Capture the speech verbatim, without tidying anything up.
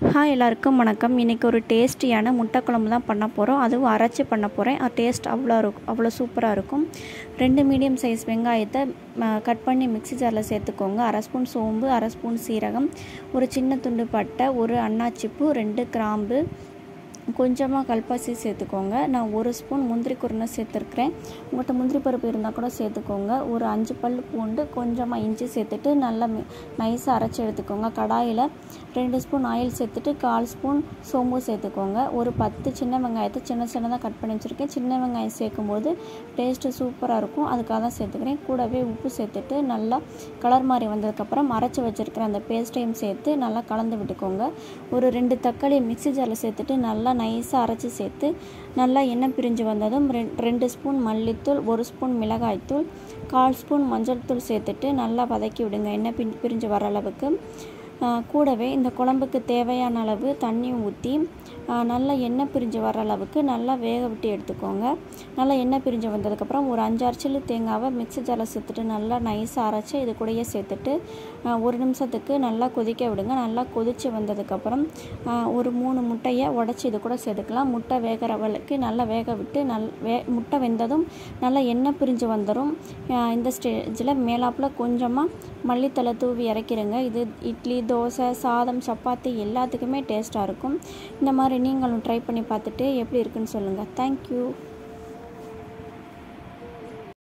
Hi எல்லாருக்கும் வணக்கம். இன்றைக்கி ஒரு டேஸ்டியான முட்டை குழம்பு தான் பண்ண போகிறோம். அதுவும் அரைச்சி பண்ண போகிறேன். டேஸ்ட் அவ்வளோ இருக்கும் அவ்வளோ சூப்பராக இருக்கும். ரெண்டு மீடியம் சைஸ் வெங்காயத்தை கட் பண்ணி மிக்ஸி ஜாரில் சேர்த்துக்கோங்க. அரை ஸ்பூன் சோம்பு, அரை ஸ்பூன் சீரகம், ஒரு சின்ன துண்டு பட்டை, ஒரு அன்னாச்சிப்பூ, ரெண்டு கிராம்பு, கொஞ்சமாக கல்பாசி சேர்த்துக்கோங்க. நான் ஒரு ஸ்பூன் முந்திரி குருணை சேர்த்துருக்குறேன். உங்கள்கிட்ட முந்திரி பருப்பு இருந்தால் கூட சேர்த்துக்கோங்க. ஒரு அஞ்சு பல் பூண்டு, கொஞ்சமாக இஞ்சி சேர்த்துட்டு நல்லா நைஸாக அரைச்சி எடுத்துக்கோங்க. கடாயில் ரெண்டு ஸ்பூன் ஆயில் சேர்த்துட்டு கால் ஸ்பூன் சோம்பு சேர்த்துக்கோங்க. ஒரு பத்து சின்ன வெங்காயத்தை சின்ன சின்னதாக கட் பண்ணி வச்சுருக்கேன். சின்ன வெங்காயம் சேர்க்கும்போது டேஸ்ட்டு சூப்பராக இருக்கும், அதுக்காக தான் சேர்த்துக்கிறேன். கூடவே உப்பு சேர்த்துட்டு நல்லா கலர் மாதிரி வந்ததுக்கப்புறம் அரைச்சி வச்சுருக்கிற அந்த பேஸ்ட்டையும் சேர்த்து நல்லா கலந்து விட்டுக்கோங்க. ஒரு ரெண்டு தக்காளி மிக்ஸி ஜாரில் சேர்த்துட்டு நல்லா நைஸாக அரைச்சி சேர்த்து நல்லா எண்ணெய் பிரிஞ்சு வந்ததும் ரெண்டு ஸ்பூன் மல்லித்தூள், ஒரு ஸ்பூன் மிளகாய்த்தூள், கால் ஸ்பூன் மஞ்சள் தூள் சேர்த்துட்டு நல்லா வதக்கி விடுங்க எண்ணெய் பின் பிரிஞ்சு வர அளவுக்கு. கூடவே இந்த குழம்புக்கு தேவையான அளவு தண்ணியும் ஊற்றி நல்லா எண்ணெய் பிரிஞ்சு வர அளவுக்கு நல்லா வேக விட்டு எடுத்துக்கோங்க. நல்லா எண்ணெய் பிரிஞ்சு வந்ததுக்கப்புறம் ஒரு அஞ்சாறு சில்லு தேங்காவை மிக்ஸி ஜாரில் சேர்த்துட்டு நல்லா நைஸாக அரைச்சி இது கூடயே சேர்த்துட்டு ஒரு நிமிஷத்துக்கு நல்லா கொதிக்க விடுங்க. நல்லா கொதித்து வந்ததுக்கப்புறம் ஒரு மூணு முட்டையை உடச்சி இது கூட சேர்த்துக்கலாம். முட்டை வேகிற அளவுக்கு நல்லா வேக விட்டு நல் வே முட்டை வெந்ததும் நல்லா எண்ணெய் பிரிஞ்சு வந்துடும். இந்த ஸ்டேஜில் மேலாப்பில் கொஞ்சமாக மல்லித்தலை தூவி இறக்கிடுங்க. இது இட்லி, தோசை, சாதம், சப்பாத்தி எல்லாத்துக்குமே டேஸ்ட்டாக இருக்கும். இந்த மாதிரி நீங்களும் ட்ரை பண்ணி பார்த்துட்டு எப்படி இருக்குன்னு சொல்லுங்கள். தேங்க்யூ.